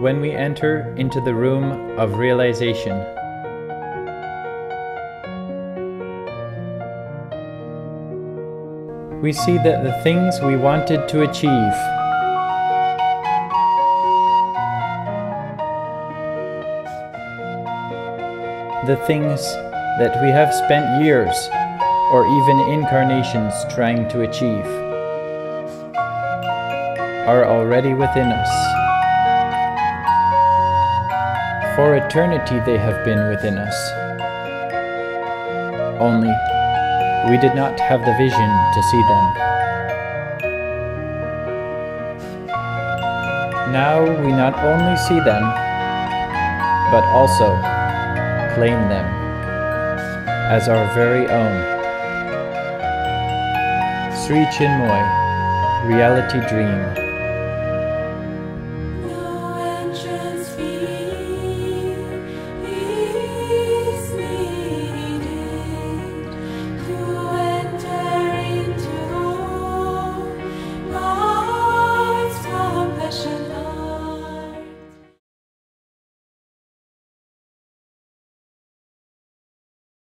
when we enter into the room of realization. We see that the things we wanted to achieve, the things that we have spent years or even incarnations trying to achieve, are already within us. For eternity they have been within us. Only we did not have the vision to see them. Now we not only see them, but also claim them as our very own. Sri Chinmoy, Reality Dream.